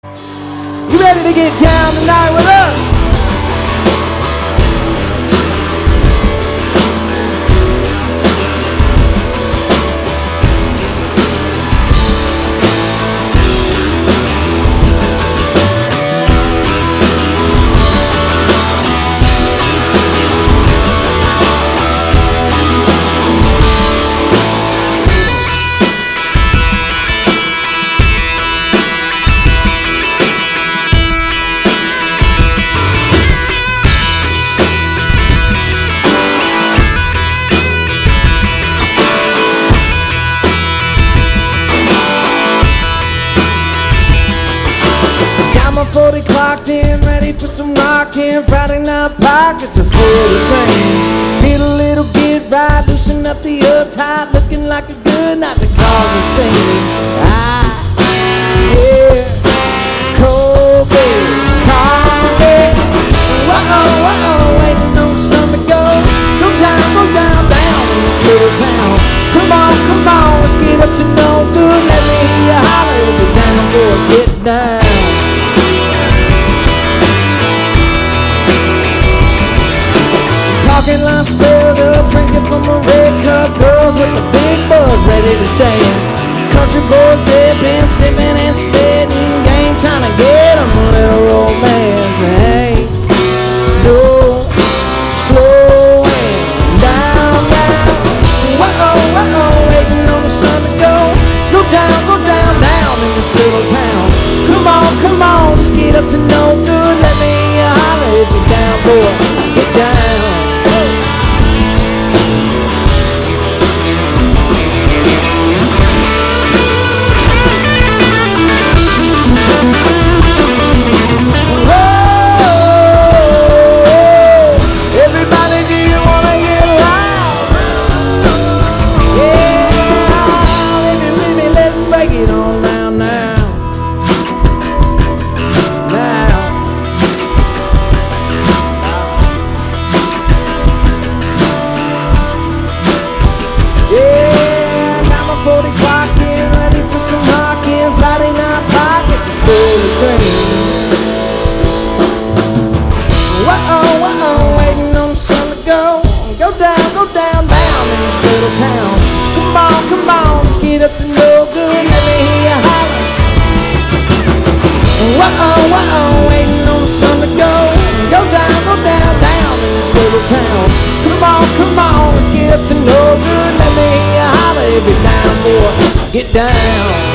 You ready to get down tonight with us? Friday night pockets are full of rain. Hit a little bit right, loosen up the uptight, looking like a good night to cause a scene. Yeah, cold baby, coffee. Waiting on some to go. Go down in this little town. Come on, let's get up to no good. Let me hear you holler if you're down, boy, get down. Parking lot spilled up, drinking from a red cup. Girls with the big buzz ready to dance. Country boys dipping, sipping and spitting. Game trying to get them a little romance. Hey, no slowing down. Waiting on the sun to go. Go down in this little town. Come on, let's get up to no good. Let me hear you holler if you're down, boy, get down. Waiting on the sun to go. Go down in this little town. Come on, let's get up to no good. Let me hear you holler if you're down, boy, get down.